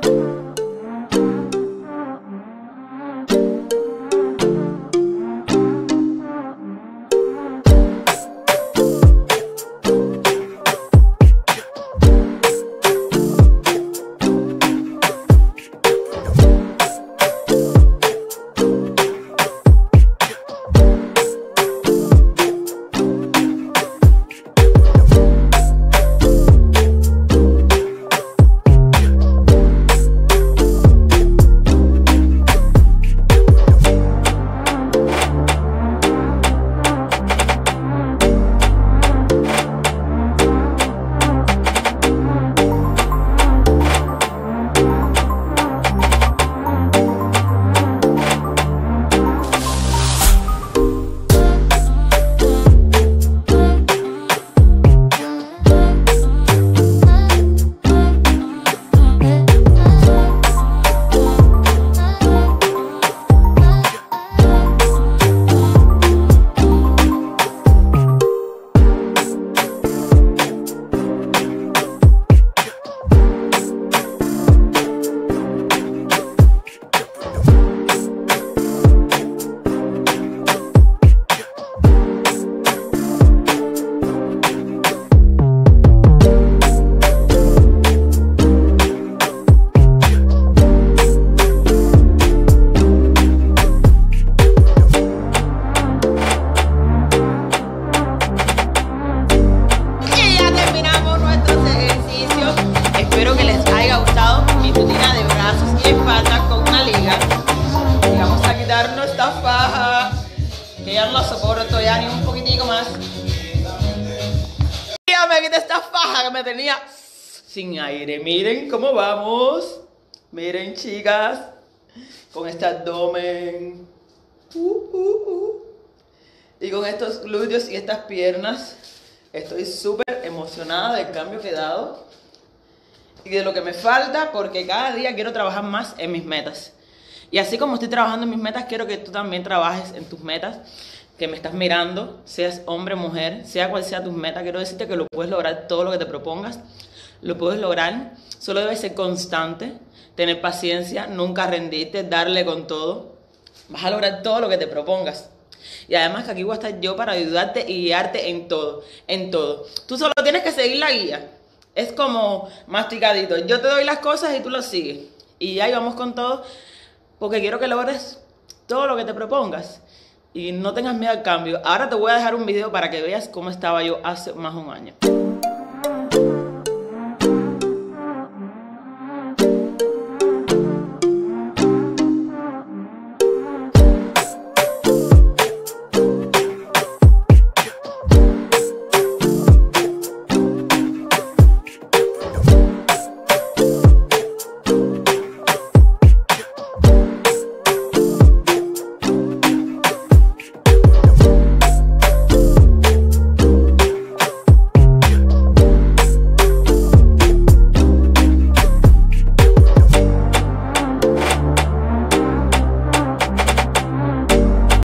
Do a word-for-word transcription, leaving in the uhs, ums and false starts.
Esta faja que ya no la soporto ya ni un poquitico más. Ya me quité esta faja que me tenía sin aire. Miren cómo vamos. Miren, chicas, con este abdomen uh, uh, uh. y con estos glúteos y estas piernas. Estoy súper emocionada del cambio que he dado y de lo que me falta, porque cada día quiero trabajar más en mis metas. Y así como estoy trabajando en mis metas, quiero que tú también trabajes en tus metas, que me estás mirando, seas hombre o mujer, sea cual sea tus metas. Quiero decirte que lo puedes lograr, todo lo que te propongas, lo puedes lograr. Solo debes ser constante, tener paciencia, nunca rendirte, darle con todo. Vas a lograr todo lo que te propongas. Y además que aquí voy a estar yo para ayudarte y guiarte en todo, en todo. Tú solo tienes que seguir la guía. Es como masticadito. Yo te doy las cosas y tú lo sigues. Y ya, y vamos con todo. Porque quiero que logres todo lo que te propongas y no tengas miedo al cambio. Ahora te voy a dejar un video para que veas cómo estaba yo hace más de un año.